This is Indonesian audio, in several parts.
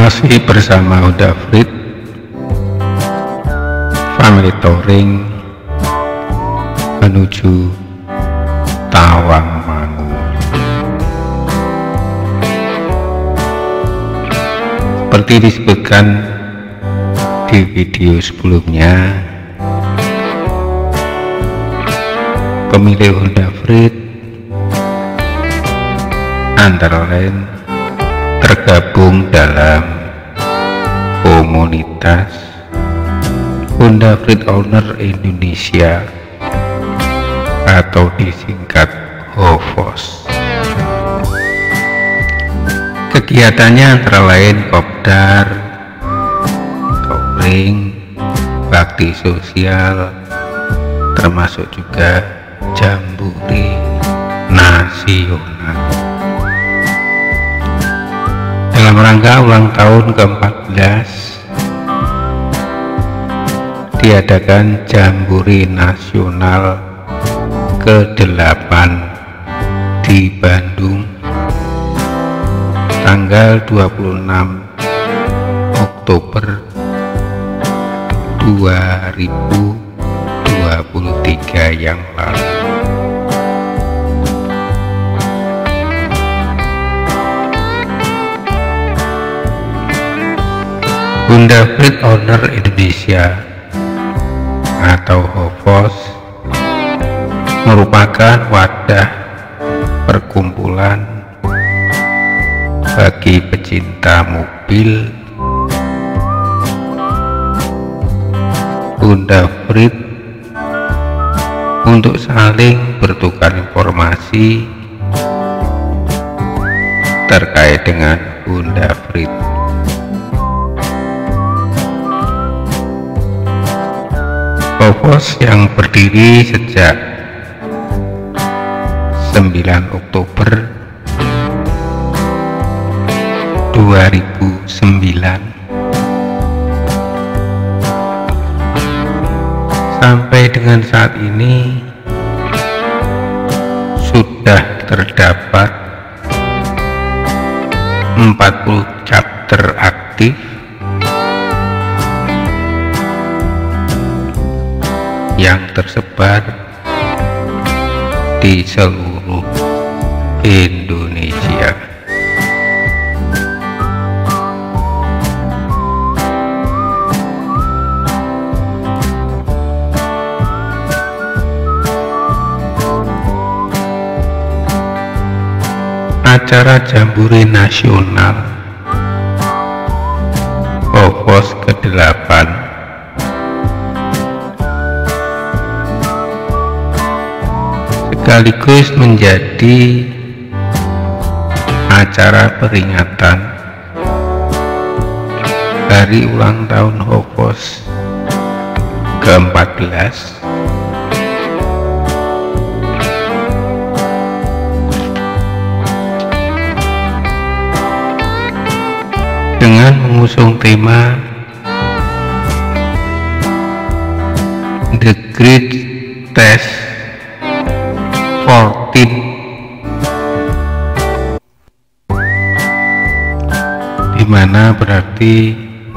Masih bersama Honda Freed Family Touring menuju Tawangmangu. Seperti disebutkan di video sebelumnya, pemilik Honda Freed antara lain tergabung dalam komunitas Honda Freed Owner Indonesia atau disingkat HOFOS. Kegiatannya antara lain kopdar, touring, bakti sosial, termasuk juga jambore nasional. Dalam rangka ulang tahun ke-14 diadakan jambore nasional ke-8 di Bandung tanggal 26 Oktober 2023 yang lalu. Honda Freed Owner Indonesia atau HOFOS merupakan wadah perkumpulan bagi pecinta mobil Honda Freed untuk saling bertukar informasi terkait dengan Honda Freed. HOFOS yang berdiri sejak 9 Oktober 2009 sampai dengan saat ini sudah terdapat 40 chapter aktif yang tersebar di seluruh Indonesia. Acara jambore nasional HOFOS ke-8 sekaligus menjadi acara peringatan hari ulang tahun HOFOS ke-14 dengan mengusung tema The Great Test 14, di mana berarti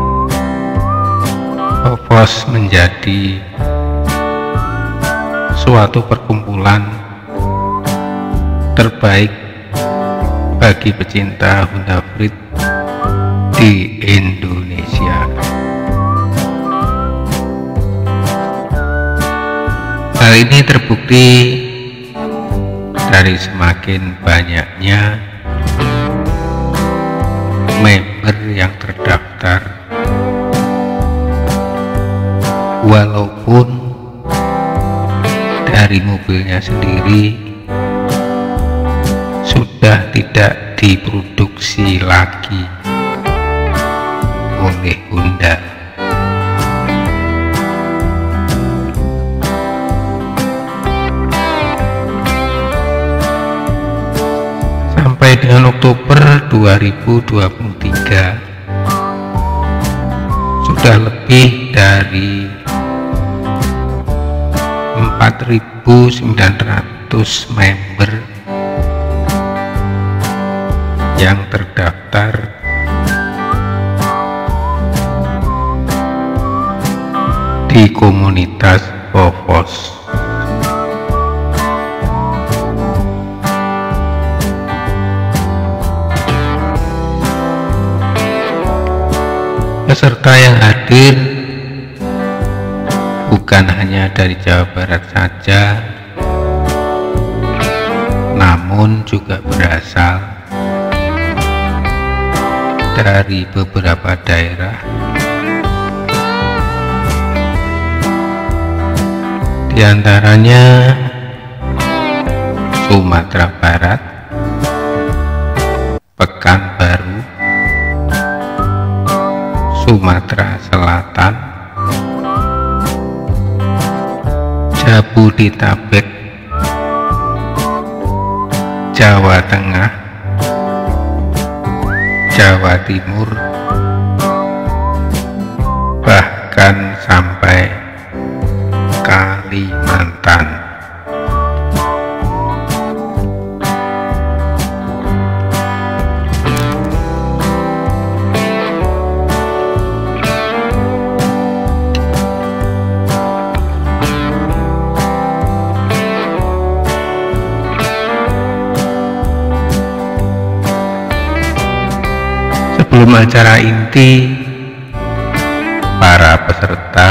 HOFOS menjadi suatu perkumpulan terbaik bagi pecinta Honda Freed di Indonesia. Hal ini terbukti dari semakin banyaknya member yang terdaftar, walaupun dari mobilnya sendiri sudah tidak diproduksi lagi oleh Honda. Sampai dengan Oktober 2023 sudah lebih dari 4.900 member yang terdaftar di komunitas Hovos. Peserta yang hadir bukan hanya dari Jawa Barat saja, namun juga berasal dari beberapa daerah di antaranya Sumatera Barat, Pekanbaru, Sumatera Selatan, Jabodetabek, Jawa Tengah, Jawa Timur, bahkan sampai Kalimantan. Sebelum acara inti, para peserta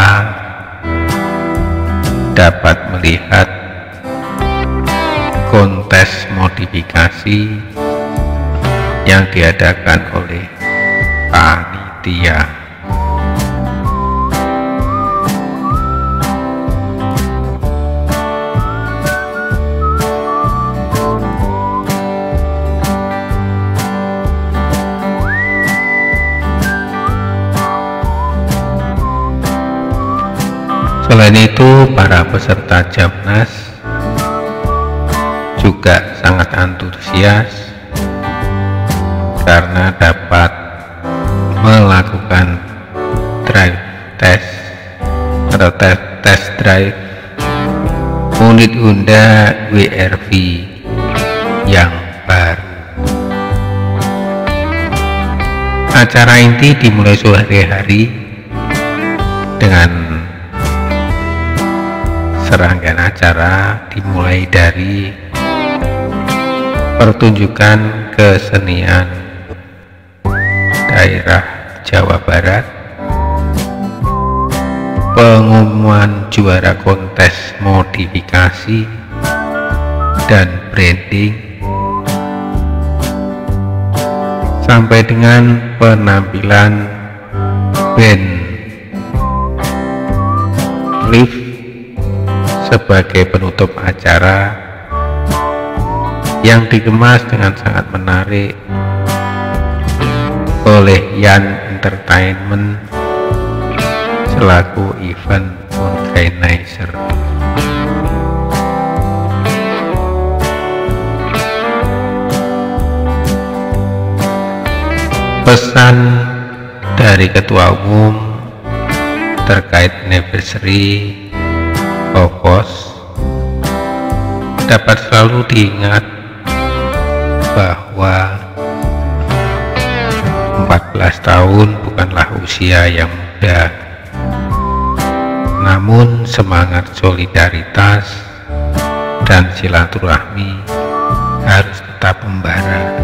dapat melihat kontes modifikasi yang diadakan oleh panitia. Selain itu, para peserta Jamnas juga sangat antusias karena dapat melakukan drive test atau test drive unit Honda WR-V yang baru. Acara inti dimulai sore hari dengan serangkaian acara dimulai dari pertunjukan kesenian daerah Jawa Barat, pengumuman juara kontes modifikasi dan branding, sampai dengan penampilan band live sebagai penutup acara yang dikemas dengan sangat menarik oleh Yan Entertainment selaku event organizer. Pesan dari Ketua Umum terkait anniversary Hovos dapat selalu diingat bahwa 14 tahun bukanlah usia yang muda, namun semangat solidaritas dan silaturahmi harus tetap membara.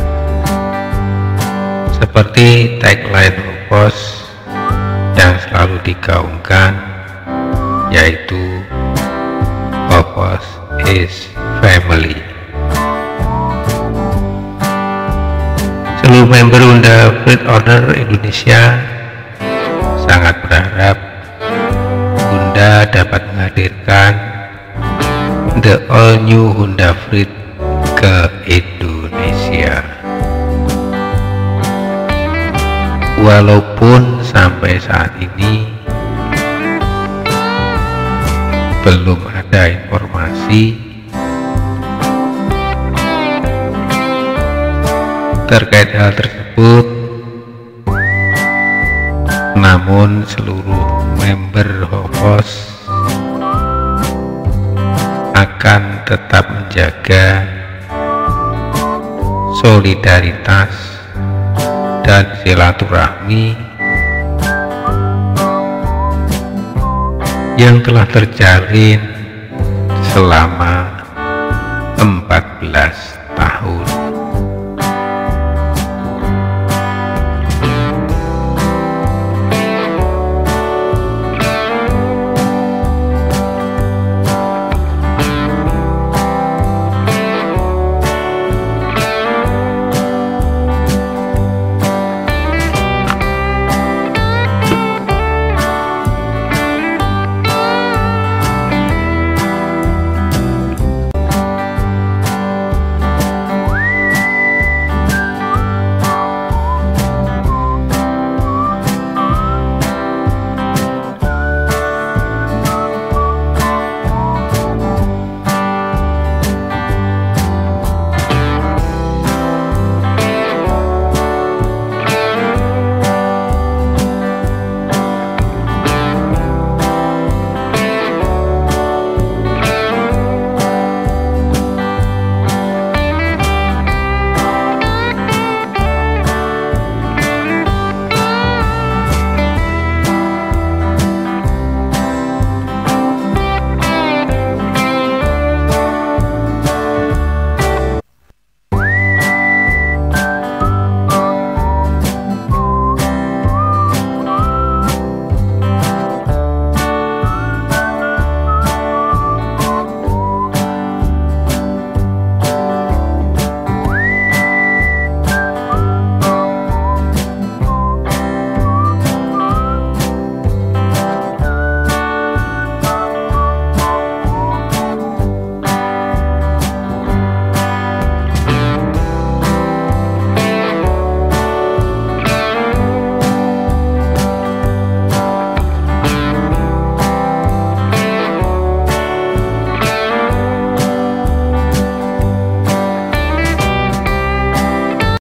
Seperti tagline Hovos yang selalu digaungkan, yaitu Hovos is family. Seluruh member Honda Fleet Owner Indonesia sangat berharap Honda dapat menghadirkan the all new Honda Fleet ke Indonesia. Walaupun sampai saat ini belum ada informasi terkait hal tersebut, namun seluruh member Hovos akan tetap menjaga solidaritas dan silaturahmi yang telah terjalin selama 14